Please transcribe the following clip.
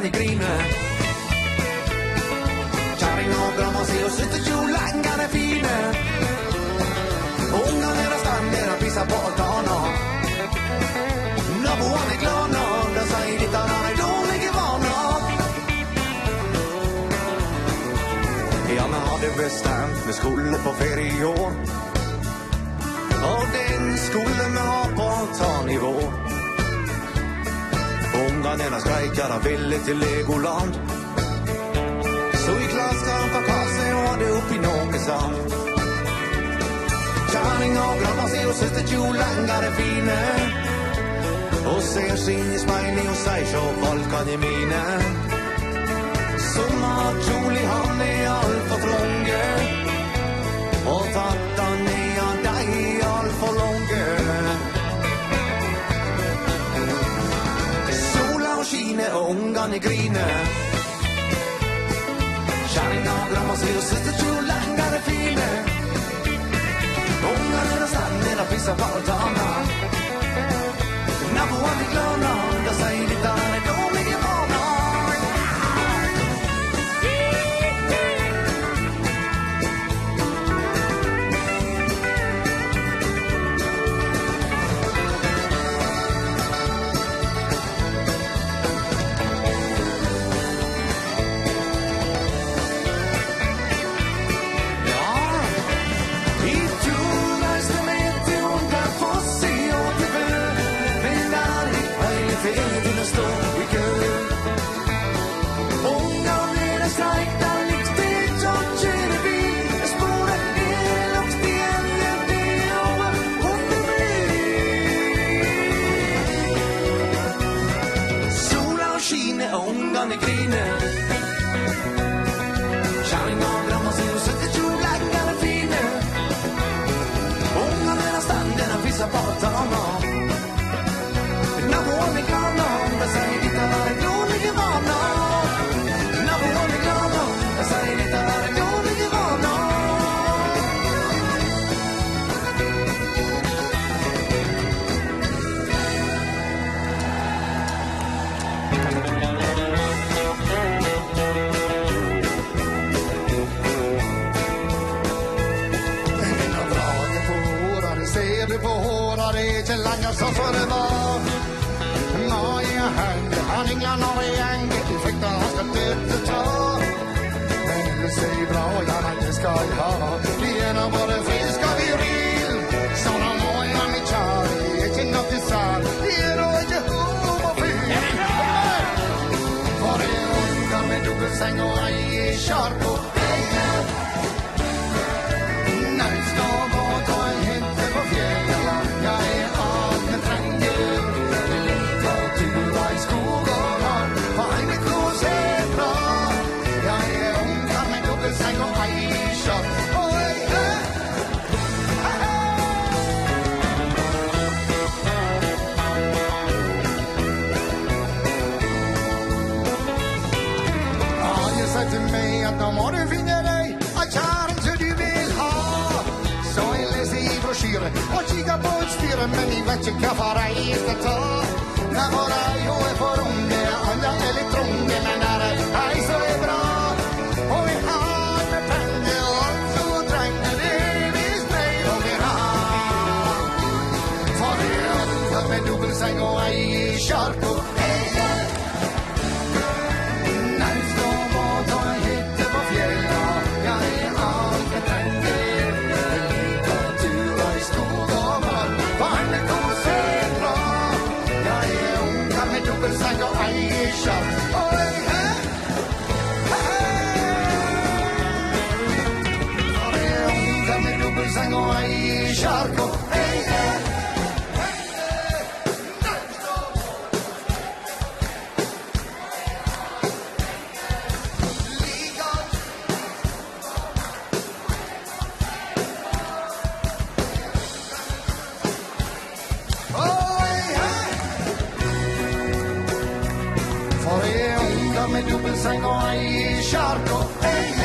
ungarna griner. Kärring och gramma sig och sitter kjolangarna fina. Ungarna är stannar och pissar på altarna. Naboan är glada, där säger dittarna är dåliga vana. Ja, man hade bestämt med skolan på ferie i år. Och den skolan man har på tarnivå. Ungarna strejkar och ville till Legoland. Så i klassen pappa sig och hade upp i Nåkesand. Kärring och grabbar sig och syster kjolangar är fina. Och ser sin i spejling och säger så volkan i mine. Sommarkjol i hand är allt för trånge. Och tattan är dig allt för långe. Sola och skine och ungarna griner. Kärring och grabbar sig och syster kjolangar är fina. Ungarna stannar och pissar på altarna. Naboan är glada, där säger dittarna är dåliga vana. Ungarna griner. Kärring och grabbar sig och sätter kjolangar är fina. Ungarna stannar och pissar på altarna. Naboan är glada, där säger dittarna är dåliga vana. Naboan är glada, där säger dittarna är dåliga vana. Ser du på håra det langar så för det var. Maja hängde, han inglar några gäng. Du fick då han ska döda ta. Men du säger bra, jag inte ska ha. Vi är nog både frisk och viril. Såna moja mitt kär, det är inte något i sall. Vi är nog inte homofil. Var det unga med dubbelsäng och ej i körkort. När ska man ta en hette på fjällen. Jag är av med tränger. Lika tur var i skog och har. Vad är kos är bra. Jag är unga med dubbelsäng och ej i körkort. Till mig att de har en finger dig att kärring så du vill ha. Så jag läser i broschyren och kikar på ett styre. Men ni vet inte vad jag ska ta. När våra jag är för unge, andra är lite trånge. Men när det är så är bra. Och vi har med pengar och så tränger det visst mig och vi har. För det är öppet med dubbelsäng och ej i körkort. Med dubbelsäng och ej i charko.